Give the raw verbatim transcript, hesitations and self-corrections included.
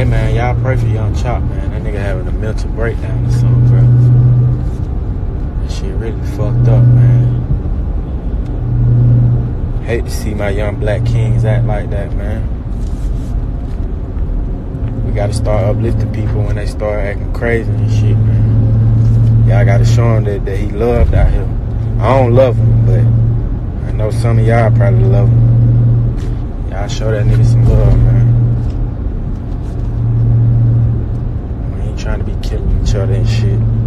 man, y'all pray for Young Chop, man. That nigga having a mental breakdown or something, bro. That shit really fucked up, man. Hate to see my young black kings act like that, man. We gotta start uplifting people when they start acting crazy and shit, man. Y'all gotta show him that, that he loved out here. I don't love him, but I know some of y'all probably love him. Y'all show that nigga some love, man. We ain't trying to be killing each other and shit.